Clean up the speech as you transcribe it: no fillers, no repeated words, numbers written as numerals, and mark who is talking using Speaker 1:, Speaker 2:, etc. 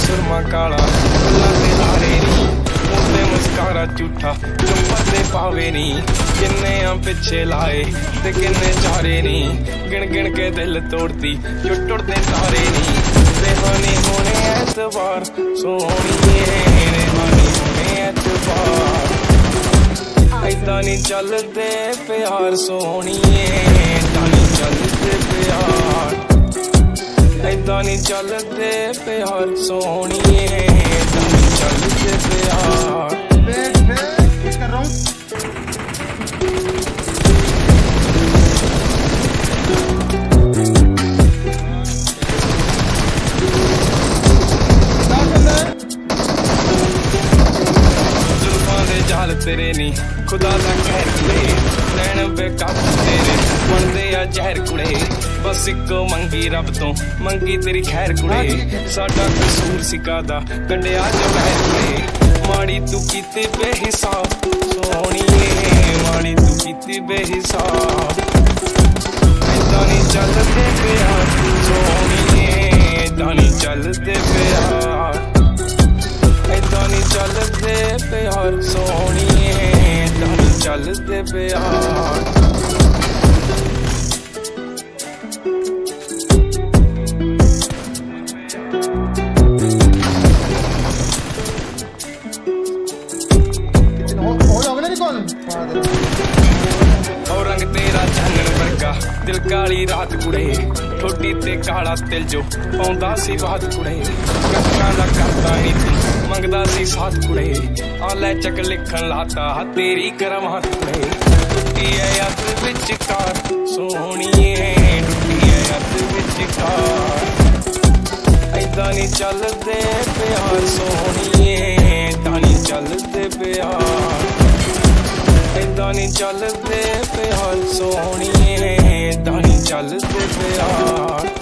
Speaker 1: सुरमा काला लाते लारे नी मुंडे मुस्कारा झूठा चुप्पर दे पावे नी किन्ने पिछे लाए ते किन्ने चारे नी गिन गिन के दिल तोड़ती जो टुटदे तारे नी रेहानी होने एतबार सोहणिए रेहानी होने एतबार ऐदा नी चलदे प्यार सोहणिए ऐदा नी चलदे प्यार ऐदा नी चलदे प्यार सोहणिए ऐदा नी चलदे प्यार
Speaker 2: कर रहा हूँ
Speaker 1: जाल तेरे नी खुदा दा कहर कुड़े नैन बेकाबू तेरे बनदे आ जहर कुड़े बस इको मंगी रब तो मंगी तेरी खैर कुड़े साडा कसूर सिकादा कंडिया जो बहर कुड़े माड़ी तू कीती बेहिसाब सोहणिए माड़ी तू कीती बेहिसाब ऐदा नी चलदे प्यार सोहणिए ऐदा नी चलदे प्यार ऐदा नी चलदे प्यार सोहणिए ऐदा नी चलदे प्यार और रंग तेरा चानण वर्गा दिल काली रात कुड़े ठोडी ते काला तिल जो पाउंदा सी बात कुड़े कक्का दा करदा नी तू मंगदा सी साथ कुड़े आ लै चक लिखन लाता तेरी करमात कुड़े टुटी है अत विचकार सोहणिए टुटी है अत विचकार ऐदा नी चलदे प्यार सोहणिए ऐदा नी चलदे प्यार ऐदा नी चलदे प्यार सोहणिए ऐदा नी चलदे प्यार